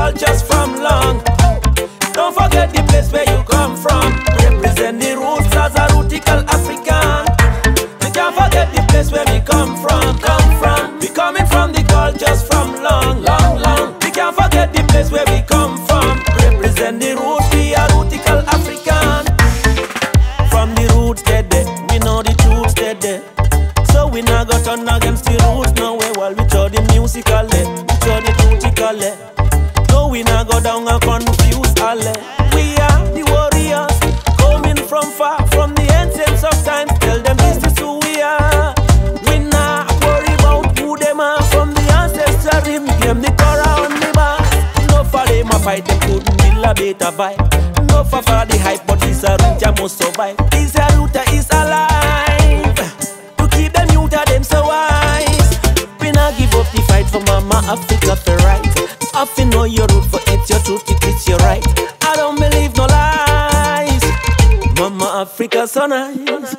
cultures from long. Don't forget the place where you come from. Represent the roots as a rootical African. We can't forget the place where we come from. We coming from the cultures from long. We can't forget the place where we come from. Represent the roots, we are rootical African. From the roots dead, we know the truth dead. So we not got turn against the roots no way. While we throw the musical, we throw the rootical. No, we not go down and confuse all. We are the warriors, coming from far, from the ancients of time. Tell them this is who we are. We not worry about who them are. From the ancestors, we them the Torah on the bar. No for them a fight, them couldn't build a better vibe. No for the hype, but this a root you must survive. This a root is alive. To keep them youth, them so wise. We not give up the fight for Mama Africa for right. I feel know your root for it's your truth, if it's your right. I don't believe no lies. Mama Africa so nice.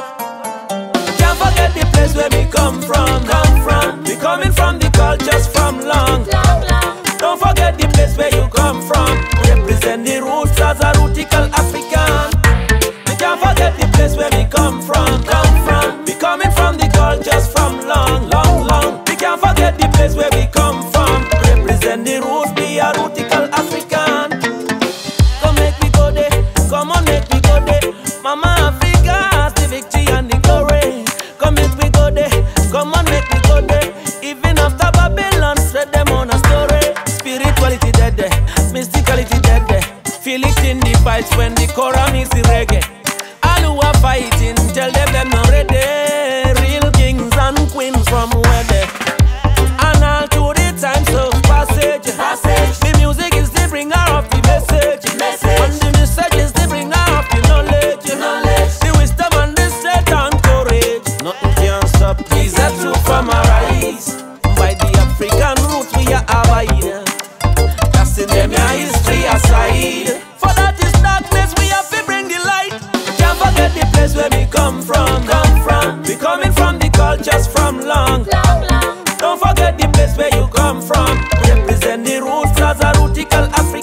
Can't forget the place where we come from. We coming from the cultures from long. Don't forget the place where you come from. Represent the roots as a rootical African. We can't forget the place where we come from. We coming from the cultures from long. We can't forget the place where we come from. Represent the roots, be a rootical African. Come make me go there, come on make me go there. Mama Africa has the victory and the glory. Come make me go there, come on make me go there. Even after Babylon, spread them on a story. Spirituality dead there, mysticality dead there. Feel it in the vibes when the Quran is the reggae. All who are fighting, tell them not ready. Real kings and queens from where they. And all to the times of passage. The music is the bringer of the message. And the message is the bringer of the knowledge. The wisdom and the strength and courage. Nothing can stop these are true from our eyes. By the African roots we are abiding. Casting them your history aside. For that is darkness we have to bring the light. Can't forget the place where we come from. We coming from the cultures from long. Don't forget the place where you come from. Represent the roots as a rootical African.